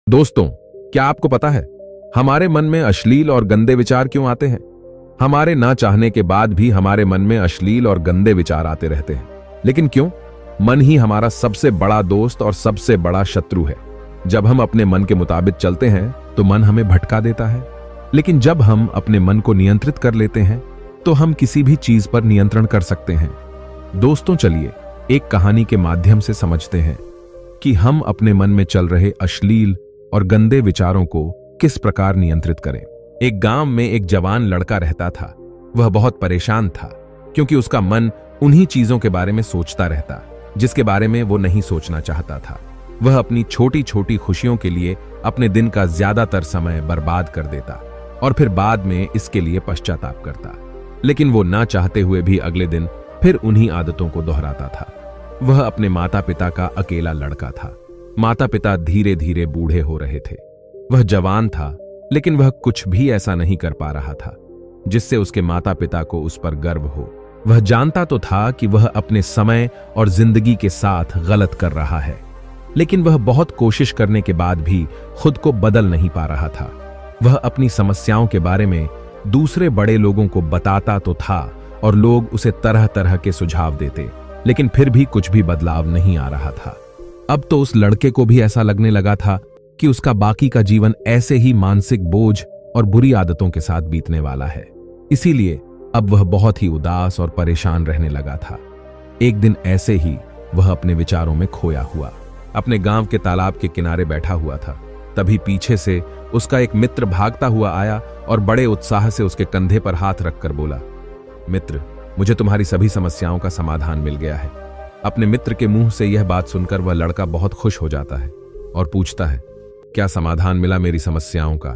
दोस्तों, क्या आपको पता है हमारे मन में अश्लील और गंदे विचार क्यों आते हैं? हमारे ना चाहने के बाद भी हमारे मन में अश्लील और गंदे विचार आते रहते हैं। लेकिन क्यों? मन ही हमारा सबसे बड़ा दोस्त और सबसे बड़ा शत्रु है। जब हम अपने मन के मुताबिक चलते हैं तो मन हमें भटका देता है, लेकिन जब हम अपने मन को नियंत्रित कर लेते हैं तो हम किसी भी चीज पर नियंत्रण कर सकते हैं। दोस्तों, चलिए एक कहानी के माध्यम से समझते हैं कि हम अपने मन में चल रहे अश्लील और गंदे विचारों को किस प्रकार नियंत्रित करें। एक गांव में एक जवान लड़का रहता था। वह बहुत परेशान था क्योंकि उसका मन उन्हीं चीजों के बारे में सोचता रहता जिसके बारे में वो नहीं सोचना चाहता था। वह अपनी छोटी छोटी खुशियों के लिए अपने दिन का ज्यादातर समय बर्बाद कर देता और फिर बाद में इसके लिए पश्चाताप करता। लेकिन वो ना चाहते हुए भी अगले दिन फिर उन्हीं आदतों को दोहराता था। वह अपने माता पिता का अकेला लड़का था। माता पिता धीरे धीरे बूढ़े हो रहे थे। वह जवान था, लेकिन वह कुछ भी ऐसा नहीं कर पा रहा था जिससे उसके माता पिता को उस पर गर्व हो। वह जानता तो था कि वह अपने समय और जिंदगी के साथ गलत कर रहा है, लेकिन वह बहुत कोशिश करने के बाद भी खुद को बदल नहीं पा रहा था। वह अपनी समस्याओं के बारे में दूसरे बड़े लोगों को बताता तो था और लोग उसे तरह तरह के सुझाव देते, लेकिन फिर भी कुछ भी बदलाव नहीं आ रहा था। अब तो उस लड़के को भी ऐसा लगने लगा था कि उसका बाकी का जीवन ऐसे ही मानसिक बोझ और बुरी आदतों के साथ बीतने वाला है। इसीलिए अब वह बहुत ही उदास और परेशान रहने लगा था। एक दिन ऐसे ही वह अपने विचारों में खोया हुआ अपने गांव के तालाब के किनारे बैठा हुआ था। तभी पीछे से उसका एक मित्र भागता हुआ आया और बड़े उत्साह से उसके कंधे पर हाथ रखकर बोला, मित्र, मुझे तुम्हारी सभी समस्याओं का समाधान मिल गया है। अपने मित्र के मुंह से यह बात सुनकर वह लड़का बहुत खुश हो जाता है और पूछता है, क्या समाधान मिला मेरी समस्याओं का?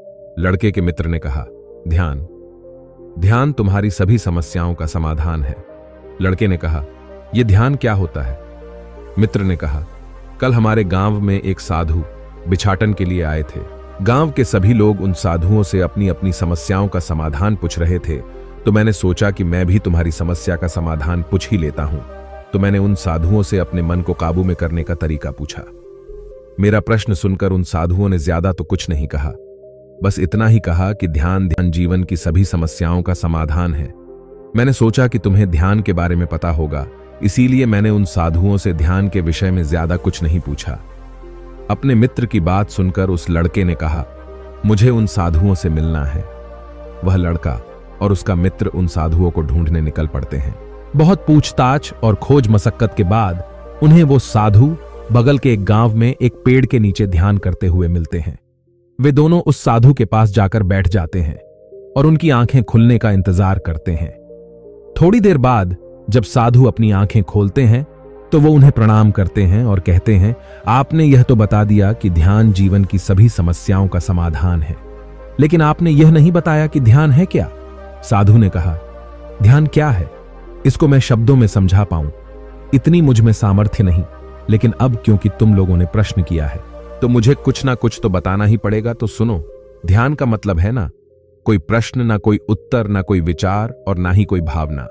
लड़के के मित्र ने कहा, ध्यान। ध्यान तुम्हारी सभी समस्याओं का समाधान है। लड़के ने कहा, यह ध्यान क्या होता है? मित्र ने कहा, कल हमारे गांव में एक साधु भिक्षाटन के लिए आए थे। गांव के सभी लोग उन साधुओं से अपनी अपनी समस्याओं का समाधान पूछ रहे थे, तो मैंने सोचा कि मैं भी तुम्हारी समस्या का समाधान पूछ ही लेता हूं। तो मैंने उन साधुओं से अपने मन को काबू में करने का तरीका पूछा। मेरा प्रश्न सुनकर उन साधुओं ने ज्यादा तो कुछ नहीं कहा, बस इतना ही कहा कि ध्यान जीवन की सभी समस्याओं का समाधान है। मैंने सोचा कि तुम्हें ध्यान के बारे में पता होगा, इसीलिए मैंने उन साधुओं से ध्यान के विषय में ज्यादा कुछ नहीं पूछा। अपने मित्र की बात सुनकर उस लड़के ने कहा, मुझे उन साधुओं से मिलना है। वह लड़का और उसका मित्र उन साधुओं को ढूंढने निकल पड़ते हैं। बहुत पूछताछ और खोज मशक्कत के बाद उन्हें वो साधु बगल के एक गांव में एक पेड़ के नीचे ध्यान करते हुए मिलते हैं। वे दोनों उस साधु के पास जाकर बैठ जाते हैं और उनकी आंखें खुलने का इंतजार करते हैं। थोड़ी देर बाद जब साधु अपनी आंखें खोलते हैं तो वो उन्हें प्रणाम करते हैं और कहते हैं, आपने यह तो बता दिया कि ध्यान जीवन की सभी समस्याओं का समाधान है, लेकिन आपने यह नहीं बताया कि ध्यान है क्या? साधु ने कहा, ध्यान क्या है इसको मैं शब्दों में समझा पाऊं, इतनी मुझ में सामर्थ्य नहीं, लेकिन अब क्योंकि तुम लोगों ने प्रश्न किया है तो मुझे कुछ ना कुछ तो बताना ही पड़ेगा। तो सुनो, ध्यान का मतलब है ना कोई प्रश्न, ना कोई उत्तर, ना कोई विचार और ना ही कोई भावना।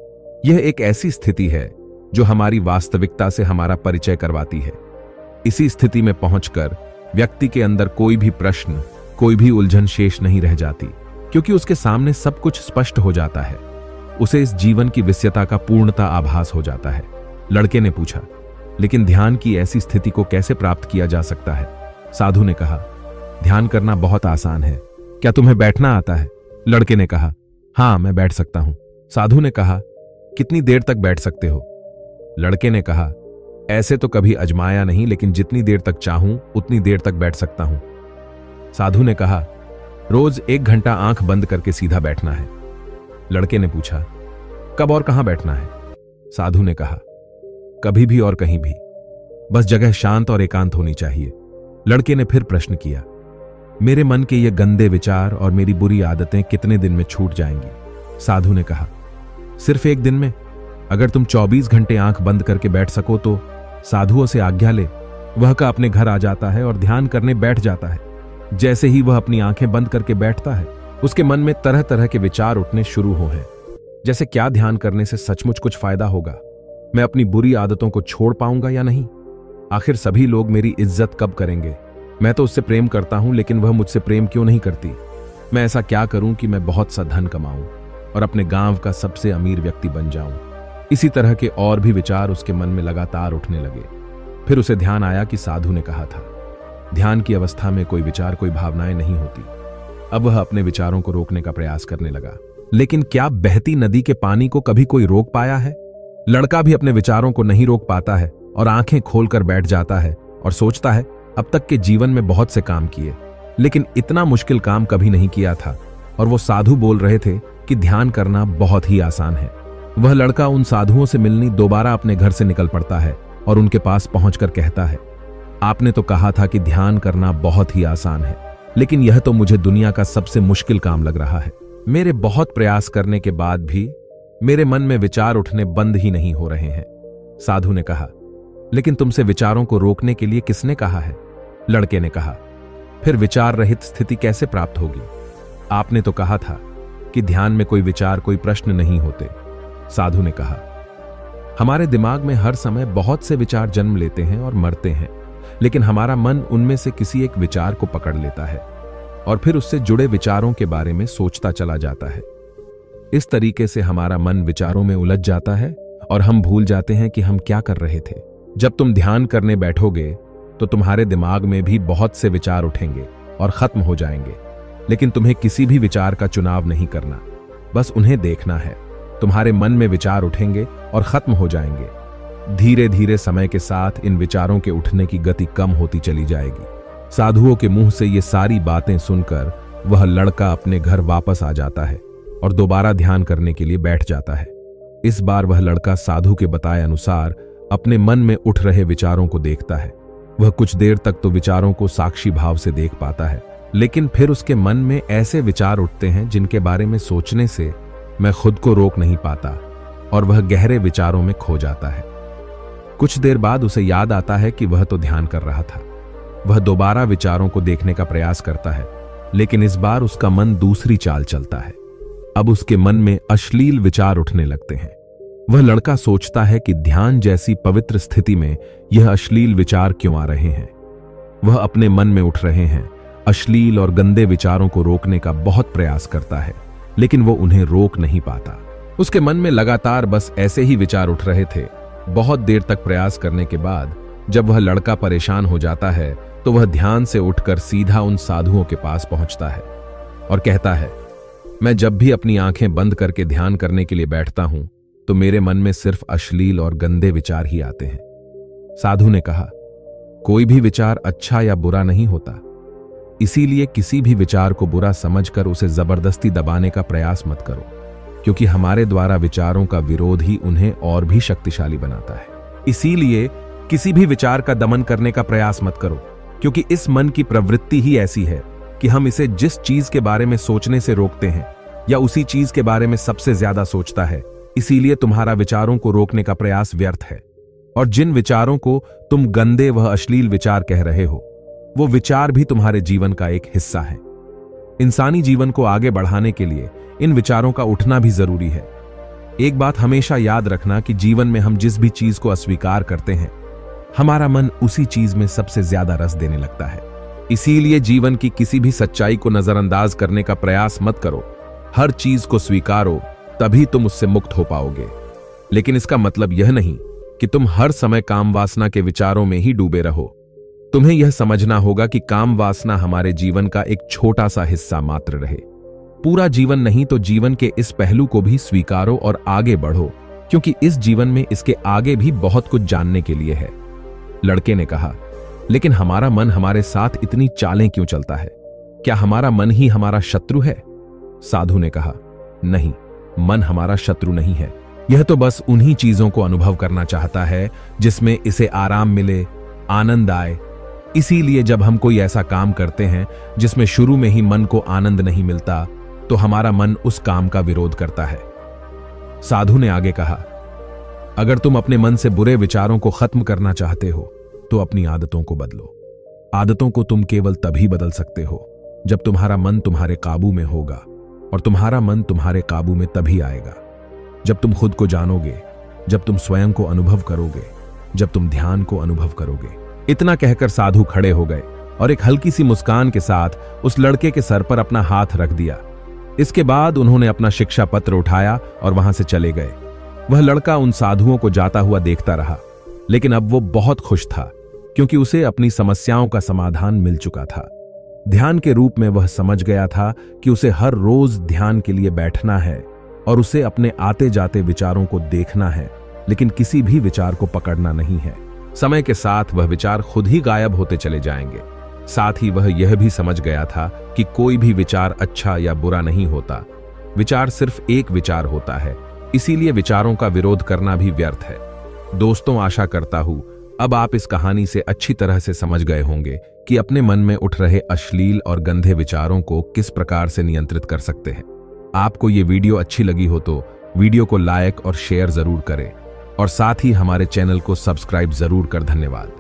यह एक ऐसी स्थिति है जो हमारी वास्तविकता से हमारा परिचय करवाती है। इसी स्थिति में पहुंचकर व्यक्ति के अंदर कोई भी प्रश्न, कोई भी उलझन शेष नहीं रह जाती, क्योंकि उसके सामने सब कुछ स्पष्ट हो जाता है। उसे इस जीवन की विषयता का पूर्णता आभास हो जाता है। लड़के ने पूछा, लेकिन ध्यान की ऐसी स्थिति को कैसे प्राप्त किया जा सकता है? साधु ने कहा, ध्यान करना बहुत आसान है। क्या तुम्हें बैठना आता है? लड़के ने कहा, हां, मैं बैठ सकता हूं। साधु ने कहा, कितनी देर तक बैठ सकते हो? लड़के ने कहा, ऐसे तो कभी अजमाया नहीं, लेकिन जितनी देर तक चाहूं उतनी देर तक बैठ सकता हूं। साधु ने कहा, रोज 1 घंटा आंख बंद करके सीधा बैठना है। लड़के ने पूछा, कब और कहां बैठना है? साधु ने कहा, कभी भी और कहीं भी, बस जगह शांत और एकांत होनी चाहिए। लड़के ने फिर प्रश्न किया, मेरे मन के ये गंदे विचार और मेरी बुरी आदतें कितने दिन में छूट जाएंगी? साधु ने कहा, सिर्फ 1 दिन में। अगर तुम 24 घंटे आंख बंद करके बैठ सको तो साधुओं से आज्ञा ले। वह का अपने घर आ जाता है और ध्यान करने बैठ जाता है। जैसे ही वह अपनी आंखें बंद करके बैठता है, उसके मन में तरह तरह के विचार उठने शुरू हो हैं, जैसे क्या ध्यान करने से सचमुच कुछ फायदा होगा? मैं अपनी बुरी आदतों को छोड़ पाऊंगा या नहीं? आखिर सभी लोग मेरी इज्जत कब करेंगे? मैं तो उससे प्रेम करता हूं, लेकिन वह मुझसे प्रेम क्यों नहीं करती? मैं ऐसा क्या करूं कि मैं बहुत सा धन कमाऊं और अपने गांव का सबसे अमीर व्यक्ति बन जाऊं? इसी तरह के और भी विचार उसके मन में लगातार उठने लगे। फिर उसे ध्यान आया कि साधु ने कहा था, ध्यान की अवस्था में कोई विचार, कोई भावनाएं नहीं होती। अब वह अपने विचारों को रोकने का प्रयास करने लगा। लेकिन क्या बहती नदी के पानी को कभी कोई रोक पाया है? लड़का भी अपने विचारों को नहीं रोक पाता है और आंखें खोलकर बैठ जाता है और सोचता है, अब तक के जीवन में बहुत से काम किए, लेकिन इतना मुश्किल काम कभी नहीं किया था। और वो साधु बोल रहे थे कि ध्यान करना बहुत ही आसान है। वह लड़का उन साधुओं से मिलने दोबारा अपने घर से निकल पड़ता है और उनके पास पहुंचकर कहता है, आपने तो कहा था कि ध्यान करना बहुत ही आसान है, लेकिन यह तो मुझे दुनिया का सबसे मुश्किल काम लग रहा है। मेरे बहुत प्रयास करने के बाद भी मेरे मन में विचार उठने बंद ही नहीं हो रहे हैं। साधु ने कहा, लेकिन तुमसे विचारों को रोकने के लिए किसने कहा है? लड़के ने कहा, फिर विचार रहित स्थिति कैसे प्राप्त होगी? आपने तो कहा था कि ध्यान में कोई विचार, कोई प्रश्न नहीं होते। साधु ने कहा, हमारे दिमाग में हर समय बहुत से विचार जन्म लेते हैं और मरते हैं, लेकिन हमारा मन उनमें से किसी एक विचार को पकड़ लेता है और फिर उससे जुड़े विचारों के बारे में सोचता चला जाता है। इस तरीके से हमारा मन विचारों में उलझ जाता है और हम भूल जाते हैं कि हम क्या कर रहे थे। जब तुम ध्यान करने बैठोगे तो तुम्हारे दिमाग में भी बहुत से विचार उठेंगे और खत्म हो जाएंगे, लेकिन तुम्हें किसी भी विचार का चुनाव नहीं करना, बस उन्हें देखना है। तुम्हारे मन में विचार उठेंगे और खत्म हो जाएंगे। धीरे धीरे समय के साथ इन विचारों के उठने की गति कम होती चली जाएगी। साधुओं के मुंह से ये सारी बातें सुनकर वह लड़का अपने घर वापस आ जाता है और दोबारा ध्यान करने के लिए बैठ जाता है। इस बार वह लड़का साधु के बताए अनुसार अपने मन में उठ रहे विचारों को देखता है। वह कुछ देर तक तो विचारों को साक्षी भाव से देख पाता है, लेकिन फिर उसके मन में ऐसे विचार उठते हैं जिनके बारे में सोचने से मैं खुद को रोक नहीं पाता और वह गहरे विचारों में खो जाता है। कुछ देर बाद उसे याद आता है कि वह तो ध्यान कर रहा था। वह दोबारा विचारों को देखने का प्रयास करता है, लेकिन इस बार उसका मन दूसरी चाल चलता है। अब उसके मन में अश्लील विचार उठने लगते हैं। वह लड़का सोचता है कि ध्यान जैसी पवित्र स्थिति में यह अश्लील विचार क्यों आ रहे हैं। वह अपने मन में उठ रहे हैं अश्लील और गंदे विचारों को रोकने का बहुत प्रयास करता है, लेकिन वो उन्हें रोक नहीं पाता। उसके मन में लगातार बस ऐसे ही विचार उठ रहे थे। बहुत देर तक प्रयास करने के बाद जब वह लड़का परेशान हो जाता है तो वह ध्यान से उठकर सीधा उन साधुओं के पास पहुंचता है और कहता है, मैं जब भी अपनी आंखें बंद करके ध्यान करने के लिए बैठता हूं तो मेरे मन में सिर्फ अश्लील और गंदे विचार ही आते हैं। साधु ने कहा, कोई भी विचार अच्छा या बुरा नहीं होता, इसीलिए किसी भी विचार को बुरा समझकर उसे जबरदस्ती दबाने का प्रयास मत करो, क्योंकि हमारे द्वारा विचारों का विरोध ही उन्हें और भी शक्तिशाली बनाता है। इसीलिए किसी भी विचार का दमन करने का प्रयास मत करो, क्योंकि इस मन की प्रवृत्ति ही ऐसी है कि हम इसे जिस चीज के बारे में सोचने से रोकते हैं या उसी चीज के बारे में सबसे ज्यादा सोचता है। इसीलिए तुम्हारा विचारों को रोकने का प्रयास व्यर्थ है। और जिन विचारों को तुम गंदे व अश्लील विचार कह रहे हो, वो विचार भी तुम्हारे जीवन का एक हिस्सा है। इंसानी जीवन को आगे बढ़ाने के लिए इन विचारों का उठना भी जरूरी है। एक बात हमेशा याद रखना कि जीवन में हम जिस भी चीज को अस्वीकार करते हैं, हमारा मन उसी चीज में सबसे ज्यादा रस देने लगता है। इसीलिए जीवन की किसी भी सच्चाई को नजरअंदाज करने का प्रयास मत करो। हर चीज को स्वीकारो, तभी तुम उससे मुक्त हो पाओगे। लेकिन इसका मतलब यह नहीं कि तुम हर समय काम वासना के विचारों में ही डूबे रहो। तुम्हें यह समझना होगा कि काम वासना हमारे जीवन का एक छोटा सा हिस्सा मात्र रहे। पूरा जीवन नहीं तो जीवन के इस पहलू को भी स्वीकारो और आगे बढ़ो, क्योंकि इस जीवन में इसके आगे भी बहुत कुछ जानने के लिए है। लड़के ने कहा, लेकिन हमारा मन हमारे साथ इतनी चालें क्यों चलता है? क्या हमारा मन ही हमारा शत्रु है? साधु ने कहा, नहीं, मन हमारा शत्रु नहीं है। यह तो बस उन्हीं चीजों को अनुभव करना चाहता है जिसमें इसे आराम मिले, आनंद आए। इसीलिए जब हम कोई ऐसा काम करते हैं जिसमें शुरू में ही मन को आनंद नहीं मिलता, तो हमारा मन उस काम का विरोध करता है। साधु ने आगे कहा, अगर तुम अपने मन से बुरे विचारों को खत्म करना चाहते हो तो अपनी आदतों को बदलो। आदतों को तुम केवल तभी बदल सकते हो जब तुम्हारा मन तुम्हारे काबू में होगा, और तुम्हारा मन तुम्हारे काबू में तभी आएगा जब तुम खुद को जानोगे, जब तुम स्वयं को अनुभव करोगे, जब तुम ध्यान को अनुभव करोगे। इतना कहकर साधु खड़े हो गए और एक हल्की सी मुस्कान के साथ उस लड़के के सर पर अपना हाथ रख दिया। इसके बाद उन्होंने अपना शिक्षा पत्र उठाया और वहां से चले गए। वह लड़का उन साधुओं को जाता हुआ देखता रहा, लेकिन अब वो बहुत खुश था क्योंकि उसे अपनी समस्याओं का समाधान मिल चुका था। ध्यान के रूप में वह समझ गया था कि उसे हर रोज ध्यान के लिए बैठना है और उसे अपने आते जाते विचारों को देखना है, लेकिन किसी भी विचार को पकड़ना नहीं है। समय के साथ वह विचार खुद ही गायब होते चले जाएंगे। साथ ही वह यह भी समझ गया था कि कोई भी विचार अच्छा या बुरा नहीं होता। विचार सिर्फ एक विचार होता है, इसीलिए विचारों का विरोध करना भी व्यर्थ है। दोस्तों, आशा करता हूं अब आप इस कहानी से अच्छी तरह से समझ गए होंगे कि अपने मन में उठ रहे अश्लील और गंदे विचारों को किस प्रकार से नियंत्रित कर सकते हैं। आपको ये वीडियो अच्छी लगी हो तो वीडियो को लाइक और शेयर जरूर करें और साथ ही हमारे चैनल को सब्सक्राइब जरूर कर। धन्यवाद।